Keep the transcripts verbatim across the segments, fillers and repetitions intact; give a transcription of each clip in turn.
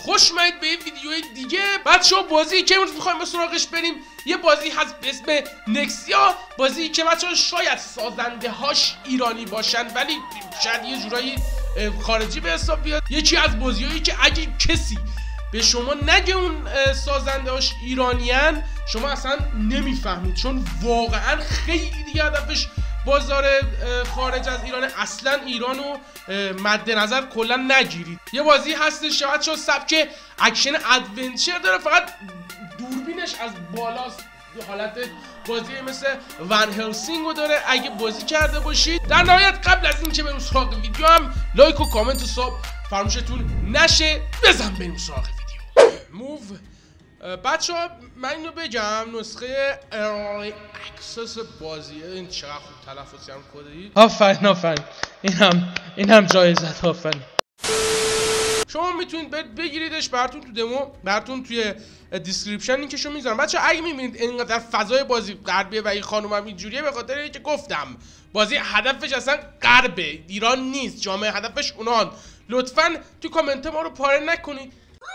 خوش اومدید به یه ویدیوی دیگه. بچه‌ها بازی که امروز می‌خوایم به سراغش بریم یه بازی هست به اسم نکسیا. بازی که بچه‌ها شاید سازنده‌هاش ایرانی باشن ولی شاید یه جورایی خارجی به حساب بیاد. یکی از بازی‌هایی که اگه کسی به شما نگه اون سازنده‌هاش ایرانیان شما اصلا نمیفهمید، چون واقعا خیلی دیگه هدفش بازار خارج از ایران. اصلا ایرانو مد نظر کلا نگیرید. یه بازی هستش بچه‌ها سبک اکشن ادونچر داره، فقط دوربینش از بالاست، حالت بازی مثل ون هلسینگو داره اگه بازی کرده باشید. در نهایت قبل از اینکه بریم سراغ ویدیو هم لایک و کامنت و ساب فراموشتون نشه. بزن بریم سراغ ویدیو. موو. بچه ها من اینو بگم نسخه ارلی اکسس بازیه. این چقدر خوب تلفظی هم کردی. آفرین آفرین، این هم این هم جایزت. آفرین. شما میتونید بگیریدش براتون تو دمو، براتون توی دیسکریپشن لینکشو میذارم. بچه اگه میبینید اینقدر فضای بازی غربیه و این خانومم اینجوریه به خاطر اینکه گفتم بازی هدفش اصلا غربه، ایران نیست، جامعه هدفش اونان. لطفاً تو کامنت ما رو پاره نکنید.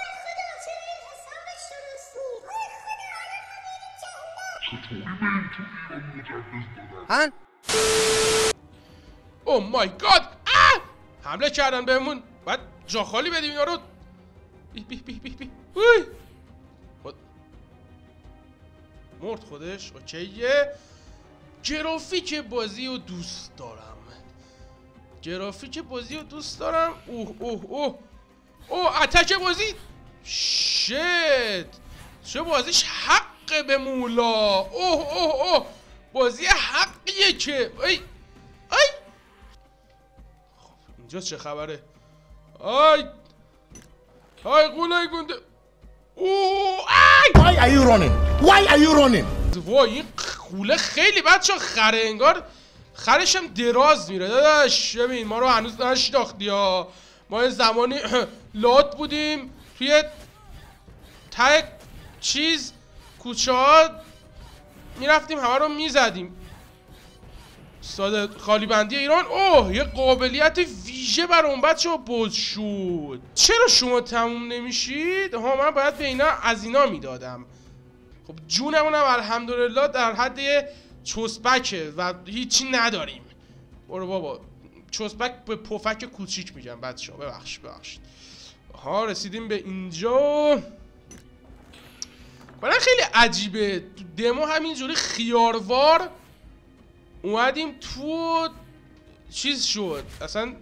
هن؟ او مای گاد، حمله کردن بهمون، باید جا خالی بدیم اینا رو. بی بی بی بی بی اوی خود مرد خودش. اوکیه. گرافیک بازی رو دوست دارم، گرافیک بازی رو دوست دارم. اوه اوه اوه اوه اتک بازی شت، چه بازیش حق به مولا. اوه اوه اوه بازی حقیه که ای ای. خب اینجا چه خبره؟ آی آی قولای گنده. اوه ای Why are you running? Why are you running? وای این خوله خیلی بچه خره، انگار خرش هم دراز میره. داداش ببین ما رو هنوز نشناختی ها، ما یه زمانی لات بودیم توی ته چیز کوچه ها میرفتیم همه رو میزدیم. ساده خالی بندی ایران. اوه یه قابلیت ویژه بر اون بچه ها باز شد. چرا شما تموم نمیشید؟ ها من باید به اینا از اینا میدادم. خب جونمونم الحمدلله در حد چسبکه و هیچی نداریم. برو بابا چسبک به پفک کوچیک میگم بچه ها، ببخش ببخشید. ها رسیدیم به اینجا. کلا خیلی عجیبه تو دمو همینجوری خیاروار اومدیم تو چیز شد اصلا.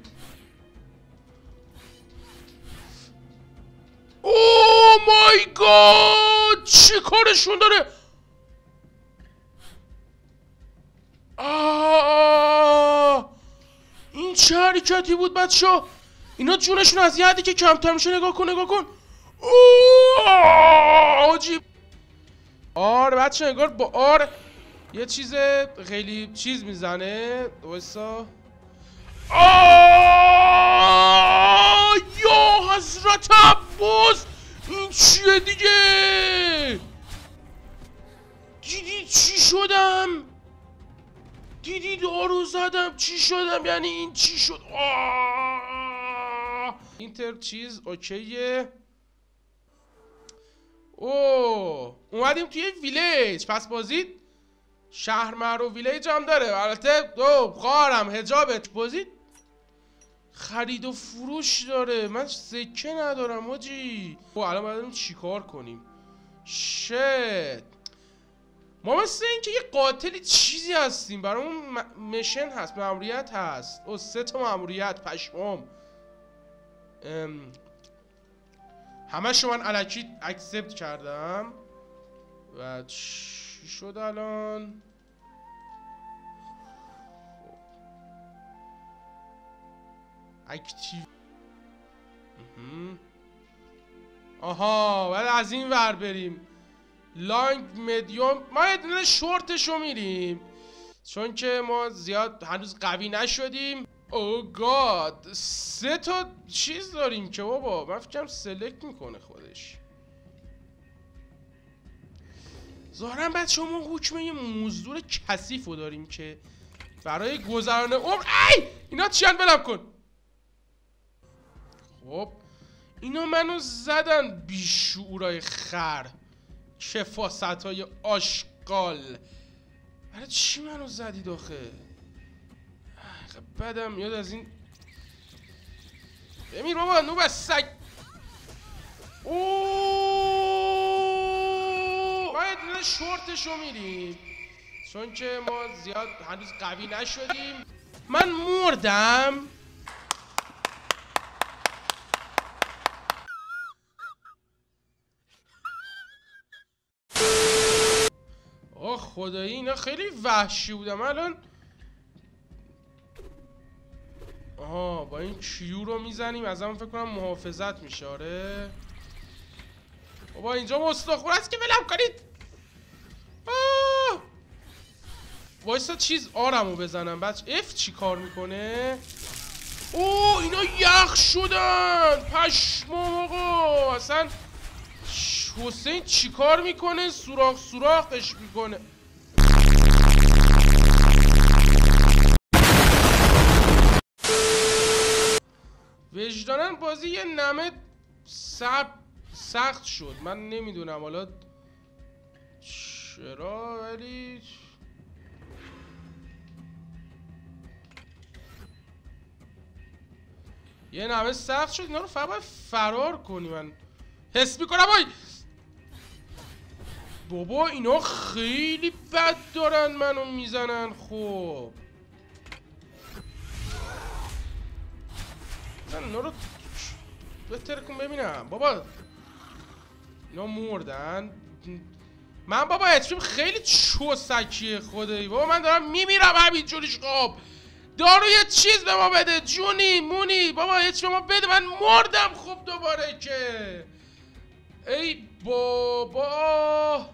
اوه مای گاد چی کارشون داره؟ آه این چه حرکتی بود بچه ها؟ اینا جونشون از یه حدی که کمتر میشه. نگاه کن نگاه کن. اوه عجیب. آر بچه انگار با آر یه چیز خیلی چیز میزنه. وایسا. آه یا حضرت عباس این چیه دیگه؟ دیدی چی شدم؟ دیدی دارو زدم چی شدم؟ یعنی این چی شد؟ آه اینتر چیز اوکیه. اوه اومدیم توی ویلیج. پس بازی شهر مهر و ویلیج هم داره. البته دو خواهرم حجابت بازی خرید و فروش داره. من سکه ندارم حاجی. خب الان باید چی کار کنیم؟ شت ما مثل این که یه قاتلی چیزی هستیم. برامون مشن هست، ماموریت هست. او سه تا ماموریت پشمام. همه شو من الکی اکسپت کردم و چی شد الان؟ اکتیو. آها باید از این ور بریم. لانگ مدیوم. ما یه دونه شورتشو میریم چون که ما زیاد هنوز قوی نشدیم. او گاد سه تا چیز داریم که بابا من فکرم سلکت میکنه خودش. ظاهرا بعد شما حکم یه مزدور کثیفو داریم که برای گذرانه عمر. ای اینا چیان بلم کن. خب اینا منو زدن بیشعورای خر، کفاست های آشغال. برای چی منو زدید آخه؟ بدم میاد از این. بمیر بابا نوب از سگ. اوه باید نه شورتشو میریم چون که ما زیاد هنوز قوی نشدیم. من مردم. آه خدایی اینا خیلی وحشی بودم. الان آها با این کیو رو میزنیم از همون فکر کنم محافظت میشه. آره بابا اینجا مستخور هست که ولم کنید. وایسا چیز آرمو بزنم بچه. اف چی کار میکنه؟ اوه اینا یخ شدن پشمام آقا. اصلا حسین چی کار میکنه؟ سوراخ سوراخش میکنه. وجدانن بازی یه نمه سب سخت شد. من نمیدونم حالا چرا ولی یه نمه سخت شد. اینا رو فقط باید فرار کنی. من حس میکنم وای بابا اینا خیلی بد دارن منو میزنن. خب من اینا رو بهتر کن ببینم. بابا اینا مردن. من بابا اچپیم خیلی چوسکیه خدایی. بابا من دارم میمیرم همین جوریش. خب دارو یه چیز به ما بده جونی مونی. بابا اچپیم ما بده من مردم. خب دوباره که ای بابا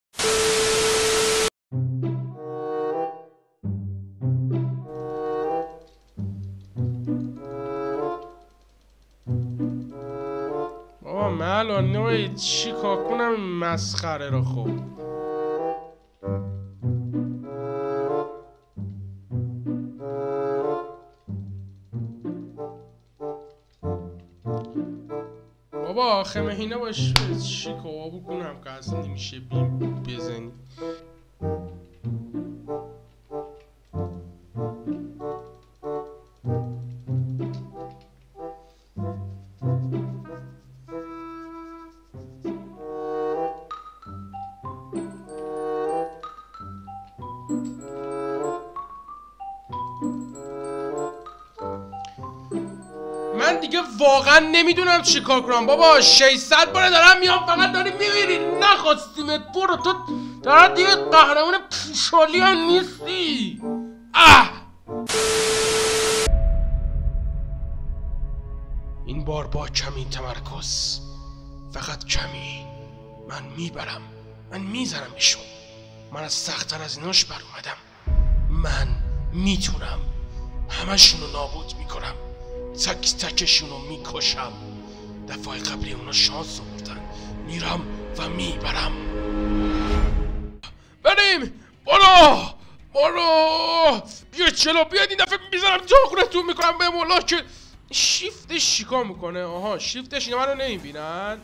بابا من الان نوعی چی کار کنم این مسخره رو. خب بابا آخه مهینه باش چی کار بکنم که اصلا نمیشه بیم بزنی. من دیگه واقعا نمیدونم چی کار کنم. بابا ششصد باره دارم میام فقط داری میمیری. نخواستیمت برو. تو دارم دیگه قهرمان پوشالی هم نیستی. اه این بار با کمی تمرکز، فقط کمی. من میبرم. من میزنم ایشون. من از سخت‌تر از ایناش بر اومدم. من میتونم همشونو نابود میکنم. تک تکشونو میکشم. دفعه قبلی اونا شانس آوردن. میرم و میبرم. بریم برو برو. بیا چلو بیاد این دفعه میزنم داغونتون میکنم به مولا. که شیفتش چیکار میکنه؟ آها شیفتش اینا منو نمیبینن.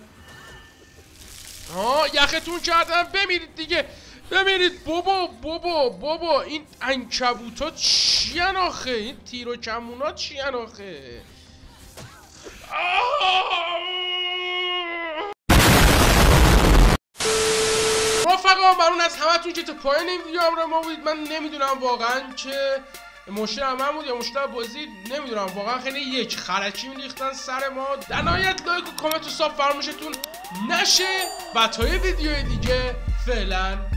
آها یختون کردن. بمیرید دیگه بمیرید. بابا بابا بابا این عنکبوتا چیان آخه؟ این تیر و کمونا چیان آخه؟ رفقا ممنون از همتون که تا پایان این ویدیو همراه ما بودید. من نمیدونم واقعا که مشکل من بود یا مشکل بازی. نمیدونم واقعا خیلی یک خرکی میریختن سر ما. در نهایت لایک و کامنت و ساب فراموشتون نشه. و تا یه ویدیو دیگه فعلا